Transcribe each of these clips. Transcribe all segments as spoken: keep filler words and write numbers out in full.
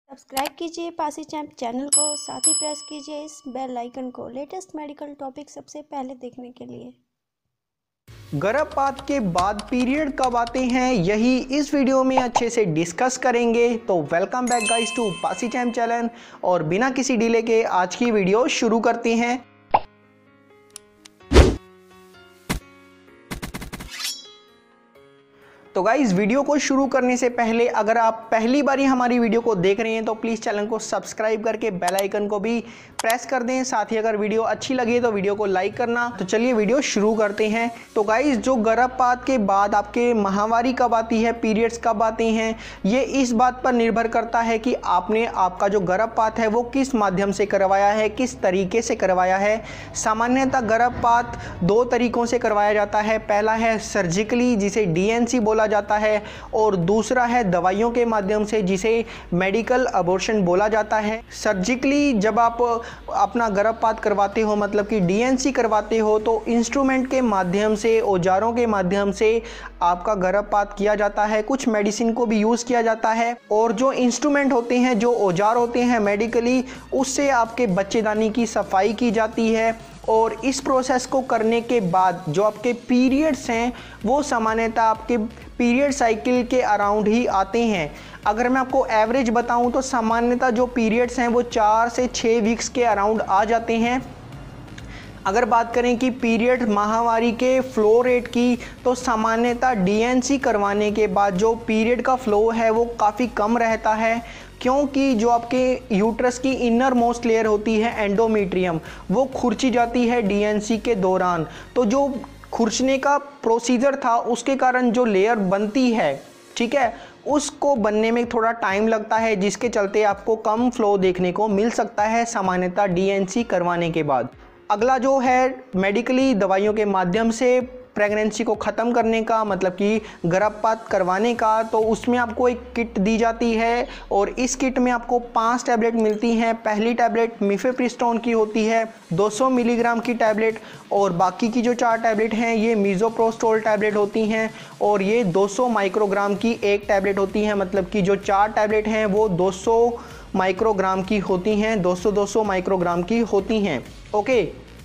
Subscribe कीजिए Pasi champ channel को, साथ ही प्रेस कीजिए इस बेल आइकन को लेटेस्ट मेडिकल टॉपिक सबसे पहले देखने के लिए। गर्भपात के बाद पीरियड कब आते हैं, यही इस वीडियो में अच्छे से डिस्कस करेंगे। तो welcome back guys to Passi champ channel, और बिना किसी डिले के आज की वीडियो शुरू करते हैं। तो गाइस वीडियो को शुरू करने से पहले अगर आप पहली बार ही हमारी वीडियो को देख रहे हैं तो प्लीज़ चैनल को सब्सक्राइब करके बेल आइकन को भी प्रेस कर दें। साथ ही अगर वीडियो अच्छी लगे तो वीडियो को लाइक करना। तो चलिए वीडियो शुरू करते हैं। तो गाइस जो गर्भपात के बाद आपके माहवारी कब आती है, पीरियड्स कब आते हैं, ये इस बात पर निर्भर करता है कि आपने आपका जो गर्भपात है वो किस माध्यम से करवाया है, किस तरीके से करवाया है। सामान्यतः गर्भपात दो तरीकों से करवाया जाता है। पहला है सर्जिकली, जिसे डी एन सी बोला जाता है, और दूसरा है दवाइयों के माध्यम से, जिसे मेडिकल अबॉर्शन बोला जाता है। सर्जिकली जब आप अपना गर्भपात करवाते हो, मतलब कि डी एन सी करवाते हो, तो इंस्ट्रूमेंट के माध्यम से, औजारों के माध्यम से आपका गर्भपात किया जाता है। कुछ मेडिसिन को भी यूज़ किया जाता है, और जो इंस्ट्रूमेंट होते हैं, जो औजार होते हैं मेडिकली, उससे आपके बच्चेदानी की सफाई की जाती है। और इस प्रोसेस को करने के बाद जो आपके पीरियड्स हैं वो सामान्यतः आपके पीरियड साइकिल के अराउंड ही आते हैं। अगर मैं आपको एवरेज बताऊं तो सामान्यतः जो पीरियड्स हैं वो चार से छः वीक्स के अराउंड आ जाते हैं। अगर बात करें कि पीरियड माहवारी के फ्लो रेट की, तो सामान्यतः डी एन सी करवाने के बाद जो पीरियड का फ्लो है वो काफ़ी कम रहता है, क्योंकि जो आपके यूट्रस की इनर मोस्ट लेयर होती है एंडोमेट्रियम, वो खुरची जाती है डी एन सी के दौरान। तो जो खुरचने का प्रोसीजर था उसके कारण जो लेयर बनती है, ठीक है, उसको बनने में थोड़ा टाइम लगता है, जिसके चलते आपको कम फ्लो देखने को मिल सकता है सामान्यतः डी एन सी करवाने के बाद। अगला जो है मेडिकली दवाइयों के माध्यम से प्रेगनेंसी को ख़त्म करने का, मतलब कि गर्भपात करवाने का, तो उसमें आपको एक किट दी जाती है, और इस किट में आपको पांच टैबलेट मिलती हैं। पहली टैबलेट मिफेप्रिस्टोन की होती है दो सौ मिलीग्राम की टैबलेट, और बाकी की जो चार टैबलेट हैं ये मीज़ोप्रोस्टोल टैबलेट होती हैं, और ये दो सौ माइक्रोग्राम की एक टैबलेट होती है। मतलब कि जो चार टैबलेट हैं वो दो सौ माइक्रोग्राम की होती हैं, दो सौ दो सौ माइक्रोग्राम की होती हैं। ओके,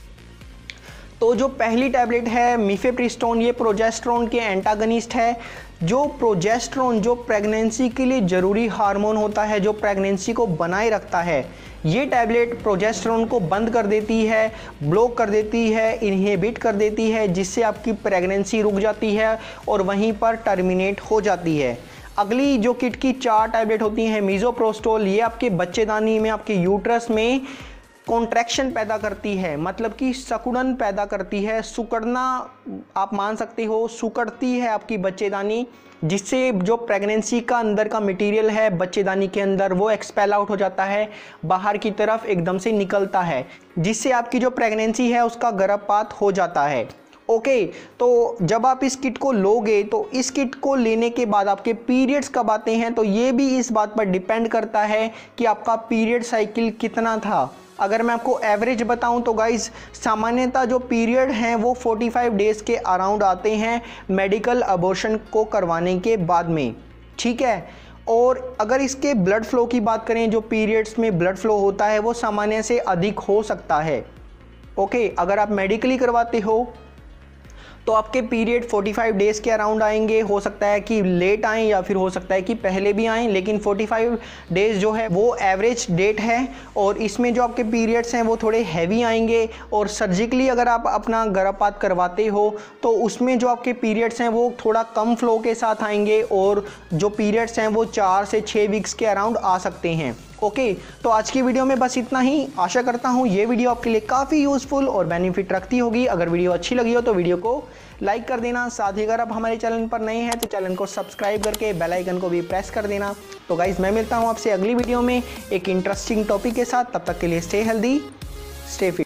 तो जो पहली टैबलेट है मिफेप्रिस्टोन, ये प्रोजेस्टेरोन के एंटागनिस्ट है। जो प्रोजेस्टेरोन जो प्रेगनेंसी के लिए ज़रूरी हार्मोन होता है, जो प्रेगनेंसी को बनाए रखता है, ये टैबलेट प्रोजेस्टेरोन को बंद कर देती है, ब्लॉक कर देती है, इनहिबिट कर देती है, जिससे आपकी प्रेगनेंसी रुक जाती है और वहीं पर टर्मिनेट हो जाती है। अगली जो किट की चार टैबलेट होती हैं मीज़ोप्रोस्टोल, ये आपके बच्चेदानी में, आपके यूट्रस में कॉन्ट्रैक्शन पैदा करती है, मतलब कि सिकुड़न पैदा करती है। सुकड़ना आप मान सकते हो, सुकड़ती है आपकी बच्चेदानी, जिससे जो प्रेगनेंसी का अंदर का मटेरियल है बच्चेदानी के अंदर वो एक्सपेल आउट हो जाता है, बाहर की तरफ एकदम से निकलता है, जिससे आपकी जो प्रेगनेंसी है उसका गर्भपात हो जाता है। ओके okay, तो जब आप इस किट को लोगे तो इस किट को लेने के बाद आपके पीरियड्स कब आते हैं, तो ये भी इस बात पर डिपेंड करता है कि आपका पीरियड साइकिल कितना था। अगर मैं आपको एवरेज बताऊं तो गाइस सामान्यतः जो पीरियड हैं वो पैंतालीस डेज़ के अराउंड आते हैं मेडिकल अबॉर्शन को करवाने के बाद में, ठीक है। और अगर इसके ब्लड फ्लो की बात करें, जो पीरियड्स में ब्लड फ्लो होता है वो सामान्य से अधिक हो सकता है। ओके, अगर आप मेडिकली करवाते हो तो आपके पीरियड पैंतालीस डेज़ के अराउंड आएंगे। हो सकता है कि लेट आएँ या फिर हो सकता है कि पहले भी आएँ, लेकिन पैंतालीस डेज़ जो है वो एवरेज डेट है, और इसमें जो आपके पीरियड्स हैं वो थोड़े हैवी आएंगे। और सर्जिकली अगर आप अपना गर्भपात करवाते हो तो उसमें जो आपके पीरियड्स हैं वो थोड़ा कम फ्लो के साथ आएंगे, और जो पीरियड्स हैं वो चार से छः वीक्स के अराउंड आ सकते हैं। ओके okay, तो आज की वीडियो में बस इतना ही। आशा करता हूँ ये वीडियो आपके लिए काफ़ी यूज़फुल और बेनिफिट रखती होगी। अगर वीडियो अच्छी लगी हो तो वीडियो को लाइक कर देना। साथ ही अगर आप हमारे चैनल पर नए हैं तो चैनल को सब्सक्राइब करके बेल आइकन को भी प्रेस कर देना। तो गाइज़ मैं मिलता हूँ आपसे अगली वीडियो में एक इंटरेस्टिंग टॉपिक के साथ। तब तक के लिए स्टे हेल्दी, स्टे फिट।